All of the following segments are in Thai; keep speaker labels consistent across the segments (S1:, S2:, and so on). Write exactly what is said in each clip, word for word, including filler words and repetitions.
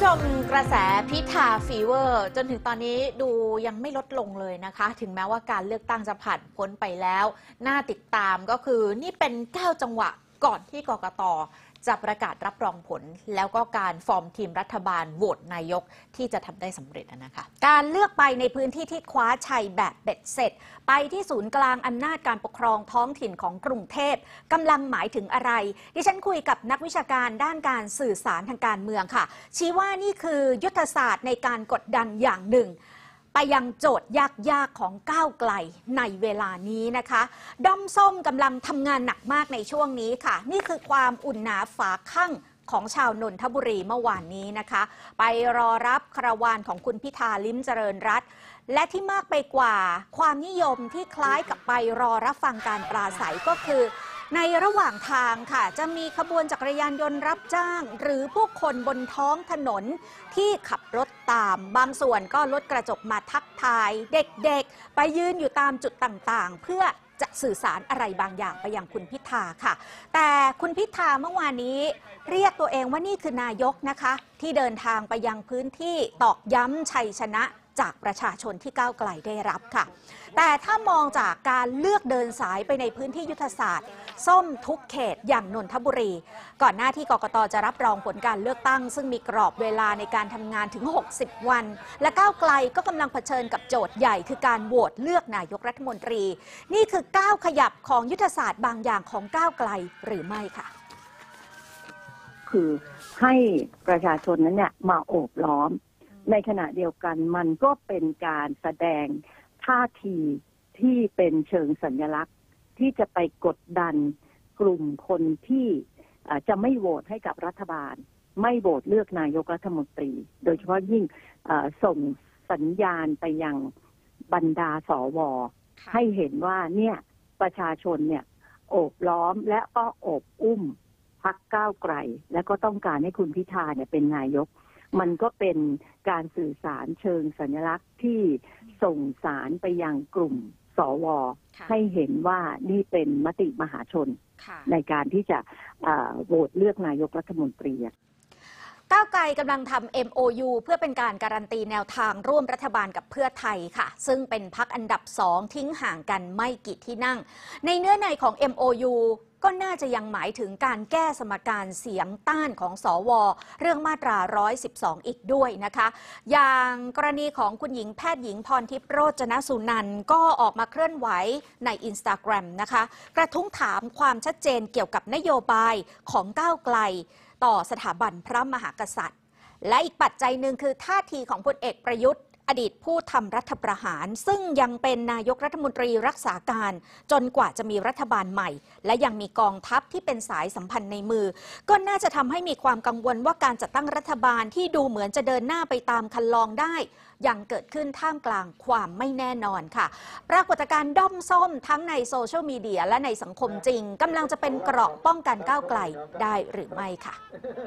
S1: ชมกระแสพิธาฟีเวอร์จนถึงตอนนี้ดูยังไม่ลดลงเลยนะคะถึงแม้ว่าการเลือกตั้งจะผ่านพ้นไปแล้วน่าติดตามก็คือนี่เป็นเก้าจังหวะก่อนที่กกต.จะประกาศรับรองผลแล้วก็การฟอร์มทีมรัฐบาลโหวตนายกที่จะทำได้สำเร็จนะคะ
S2: การเลือกไปในพื้นที่ที่คว้าชัยแบบเบ็ดเสร็จไปที่ศูนย์กลางอำนาจการปกครองท้องถิ่นของกรุงเทพกำลังหมายถึงอะไรดิฉันคุยกับนักวิชาการด้านการสื่อสารทางการเมืองค่ะชี้ว่านี่คือยุทธศาสตร์ในการกดดันอย่างหนึ่งไปยังโจทย์ยากๆของก้าวไกลในเวลานี้นะคะด้อมส้มกำลังทำงานหนักมากในช่วงนี้ค่ะนี่คือความอุ่นหนาฝาคั่งของชาวนนทบุรีเมื่อวานนี้นะคะไปรอรับคาราวานของคุณพิธาลิ้มเจริญรัตน์และที่มากไปกว่าความนิยมที่คล้ายกับไปรอรับฟังการปราศัยก็คือในระหว่างทางค่ะจะมีขบวนจักรยานยนต์รับจ้างหรือผู้คนบนท้องถนนที่ขับรถตามบางส่วนก็ลดกระจกมาทักทายเด็กๆไปยืนอยู่ตามจุดต่างๆเพื่อจะสื่อสารอะไรบางอย่างไปยังคุณพิธาค่ะแต่คุณพิธาเมื่อวานนี้เรียกตัวเองว่านี่คือนายกนะคะที่เดินทางไปยังพื้นที่ตอกย้ำชัยชนะจากประชาชนที่ก้าวไกลได้รับค่ะแต่ถ้ามองจากการเลือกเดินสายไปในพื้นที่ยุทธศาสตร์ส้มทุกเขตอย่างนนทบุรีก่อนหน้าที่กกต.จะรับรองผลการเลือกตั้งซึ่งมีกรอบเวลาในการทำงานถึงหกสิบวันและก้าวไกลก็กำลังเผชิญกับโจทย์ใหญ่คือการโหวตเลือกนายกรัฐมนตรีนี่คือก้าวขยับของยุทธศาสตร์บางอย่างของก้าวไกลหรือไม่ค่ะ
S3: คือให้ประชาชนนั้นเนี่ยมาโอบล้อมในขณะเดียวกันมันก็เป็นการแสดงท่าทีที่เป็นเชิงสัญลักษณ์ที่จะไปกดดันกลุ่มคนที่จะไม่โหวตให้กับรัฐบาลไม่โหวตเลือกนายกรัฐมนตรีโดยเฉพาะยิ่งส่งสัญญาณไปยังบรรดาสวให้เห็นว่าเนี่ยประชาชนเนี่ยโอบล้อมและก็โอบอุ้มพรรคก้าวไกลและก็ต้องการให้คุณพิธาเนี่ยเป็นนายกมันก็เป็นการสื่อสารเชิงสัญลักษณ์ที่ส่งสารไปยังกลุ่มสวให้เห็นว่านี่เป็นมติมหาชนในการที่จะโหวตเลือกนายกรัฐมนตรี
S2: ก้าวไกลกำลังทำ เอ็ม โอ ยู เพื่อเป็นการการันตีแนวทางร่วมรัฐบาลกับเพื่อไทยค่ะซึ่งเป็นพรรคอันดับสองทิ้งห่างกันไม่กี่ที่นั่งในเนื้อในของ เอ็ม โอ ยู ก็น่าจะยังหมายถึงการแก้สมการเสียงต้านของสวเรื่องมาตราหนึ่งร้อยสิบสองอีกด้วยนะคะอย่างกรณีของคุณหญิงแพทย์หญิงพรทิพย์โรจนสุนันท์ก็ออกมาเคลื่อนไหวใน อินสตาแกรม นะคะกระทุ้งถามความชัดเจนเกี่ยวกับนโยบายของก้าวไกลต่อสถาบันพระมหากษัตริย์และอีกปัจจัยหนึ่งคือท่าทีของพลเอกประยุทธ์อดีตผู้ทำรัฐประหารซึ่งยังเป็นนายกรัฐมนตรีรักษาการจนกว่าจะมีรัฐบาลใหม่และยังมีกองทัพที่เป็นสายสัมพันธ์ในมือก็น่าจะทำให้มีความกังวลว่าการจัดตั้งรัฐบาลที่ดูเหมือนจะเดินหน้าไปตามคันลองได้ยังเกิดขึ้นท่ามกลางความไม่แน่นอนค่ะปรากฏการณ์ด้อมส้มทั้งในโซเชียลมีเดียและในสังคมจริงกำลังจะเป็นเกราะป้องกันก้าวไกลได้หรือไม่ค่ะ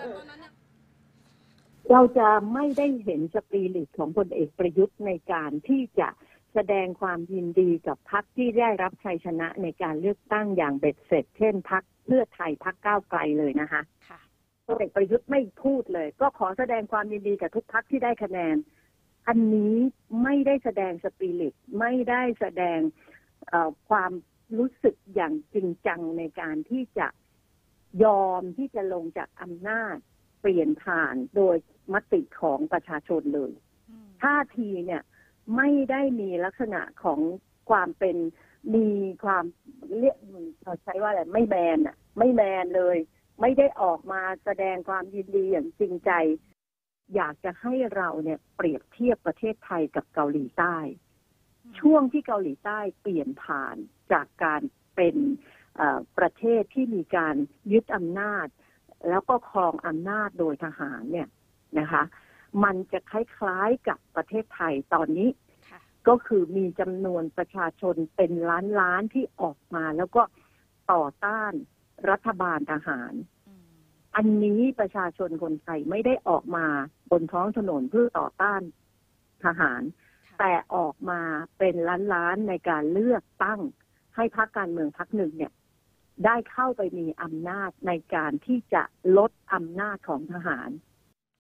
S3: เราจะไม่ได้เห็นสปิริตของพลเอกประยุทธ์ในการที่จะแสดงความยินดีกับพรรคที่ได้รับชัยชนะในการเลือกตั้งอย่างเบ็ดเสร็จเช่นพรรคเพื่อไทยพรรคก้าวไกลเลยนะคะพลเอกประยุทธ์ไม่พูดเลยก็ขอแสดงความยินดีกับทุกพรรคที่ได้คะแนนอันนี้ไม่ได้แสดงสปิริตไม่ได้แสดงความรู้สึกอย่างจริงจังในการที่จะยอมที่จะลงจากอำนาจเปลี่ยนผ่านโดยมติของประชาชนเลยท่าทีเนี่ยไม่ได้มีลักษณะของความเป็นมีความเรียกเราใช้ว่าอะไรไม่แมนอ่ะไม่แมนเลยไม่ได้ออกมาแสดงความยินดีอย่างจริงใจอยากจะให้เราเนี่ยเปรียบเทียบประเทศไทยกับเกาหลีใต้ช่วงที่เกาหลีใต้เปลี่ยนผ่านจากการเป็นประเทศที่มีการยึดอำนาจแล้วก็ครองอำนาจโดยทหารเนี่ยนะคะมันจะคล้ายๆกับประเทศไทยตอนนี้ก็คือมีจำนวนประชาชนเป็นล้านๆที่ออกมาแล้วก็ต่อต้านรัฐบาลทหารอันนี้ประชาชนคนไทยไม่ได้ออกมาบนท้องถนนเพื่อต่อต้านทหารแต่ออกมาเป็นล้านๆในการเลือกตั้งให้พรรคการเมืองพรรคหนึ่งเนี่ยได้เข้าไปมีอำนาจในการที่จะลดอำนาจของทหาร